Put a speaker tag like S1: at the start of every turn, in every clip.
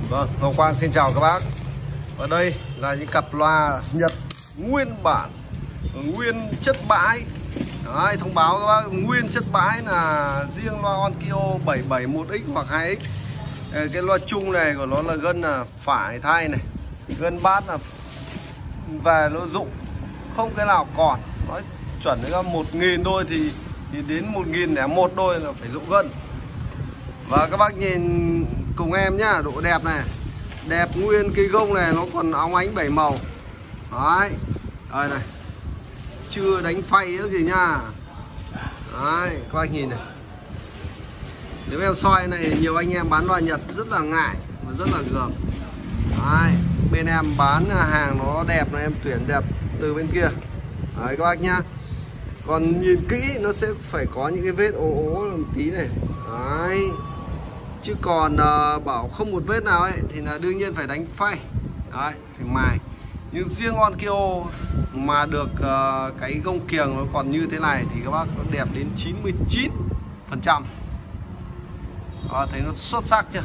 S1: Vâng, Ngọc Quang xin chào các bác. Ở đây là những cặp loa Nhật nguyên bản, nguyên chất bãi. Đấy, thông báo các bác, nguyên chất bãi là riêng loa Onkyo 771X hoặc 2X. Cái loa chung này của nó là gân là phải thay này, gân bát là về nó dụng, không cái nào còn. Nói chuẩn là 1.000 đôi thì đến 1.001 đôi là phải dụng gân. Và các bác nhìn cùng em nhá, độ đẹp này, đẹp nguyên cái gông này nó còn óng ánh 7 màu. Đấy, đây này, chưa đánh phay nữa gì nha. Đấy, các bác nhìn này. Nếu em soi này, nhiều anh em bán loa Nhật rất là ngại và rất là gờm. Đấy, bên em bán hàng nó đẹp là em tuyển đẹp từ bên kia. Đấy các bác nhá. Còn nhìn kỹ nó sẽ phải có những cái vết ố một tí này. Đấy. Chứ còn bảo không một vết nào ấy thì là đương nhiên phải đánh phay. Đấy, phải mài. Nhưng riêng Onkyo mà được cái gông kiềng nó còn như thế này thì các bác nó đẹp đến 99%. Thấy nó xuất sắc chưa?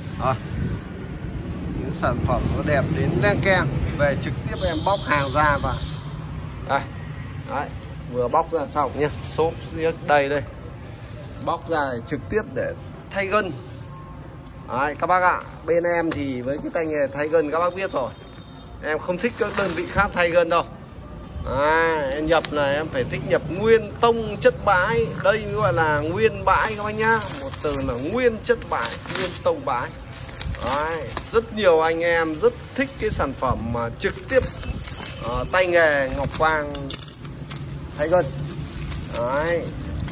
S1: Những sản phẩm nó đẹp đến leng keng. Về trực tiếp em bóc hàng ra và đây. Đấy, vừa bóc ra xong nhá, xốp đây đây. Bóc ra trực tiếp để thay gân. Đấy, các bác ạ, bên em thì với cái tay nghề thay gân các bác biết rồi. Em không thích các đơn vị khác thay gân đâu. Em nhập là em phải thích nhập nguyên tông chất bãi. Đây mới gọi là nguyên bãi các bác nhá. Một từ là nguyên chất bãi, nguyên tông bãi. Đấy, rất nhiều anh em rất thích cái sản phẩm mà trực tiếp tay nghề Ngọc Quang thay gân. Đấy,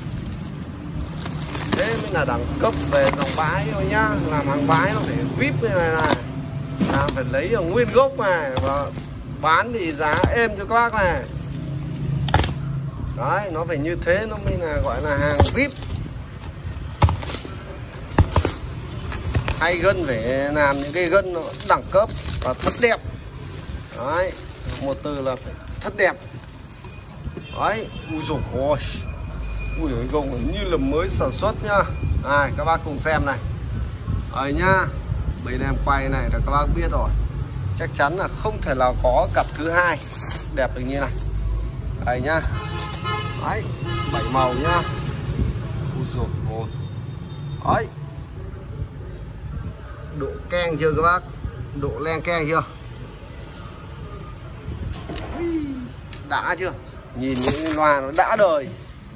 S1: thế mới là đẳng cấp về dòng bãi thôi nhá. Làm hàng bãi nó phải vip như này này, làm phải lấy ở nguyên gốc này và bán thì giá êm cho các bác này. Đấy, nó phải như thế nó mới là gọi là hàng vip. Hay gân phải làm những cái gân nó đẳng cấp và thật đẹp. Đấy, một từ là phải thật đẹp. Đấy, ui dồi ôi, ui cái gông như là mới sản xuất nhá. Này các bác cùng xem này. Đấy nhá, bên em quay này là các bác biết rồi, chắc chắn là không thể nào có cặp thứ hai đẹp được như này. Đây nhá. Đấy, 7 màu nhá. Ui dồi ôi. Đấy, độ keng chưa các bác, độ len keng chưa, đã chưa, nhìn những loa nó đã đời.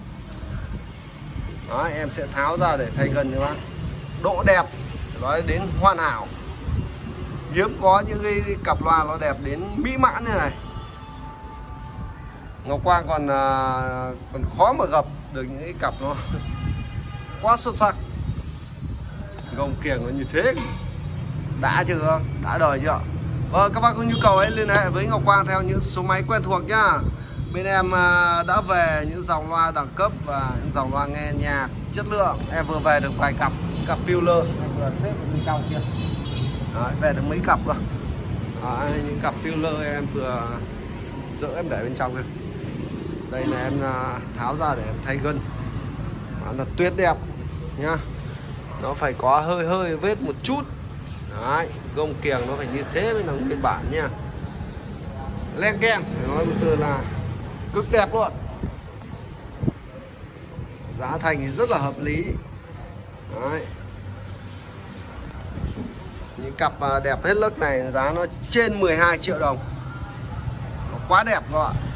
S1: Đó, em sẽ tháo ra để thay gân cho bác. Độ đẹp nói đến hoàn hảo, hiếm có những cái cặp loa nó đẹp đến mỹ mãn như này. Ngọc Quang còn khó mà gặp được những cái cặp nó quá xuất sắc. Gông kiềng nó như thế, đã chưa, đã đời chưa. Vâng, các bác có nhu cầu ấy liên hệ với Ngọc Quang theo những số máy quen thuộc nhá. Bên em đã về những dòng loa đẳng cấp và những dòng loa nghe nhạc chất lượng. Em vừa về được vài cặp Bueller, em vừa xếp ở bên trong kia. Đấy, về được mấy cặp rồi. Những cặp Bueller em vừa dỡ em để bên trong kia. Đây là em tháo ra để em thay gân. Đó là tuyệt đẹp nhá. Nó phải có hơi vết một chút. Đấy, gông kiềng nó phải như thế mới là nguyên bản nha. Len keng, phải nói một từ là cực đẹp luôn. Giá thành thì rất là hợp lý. Đấy, những cặp đẹp hết lức này giá nó trên 12 triệu đồng. Nó quá đẹp các bạn.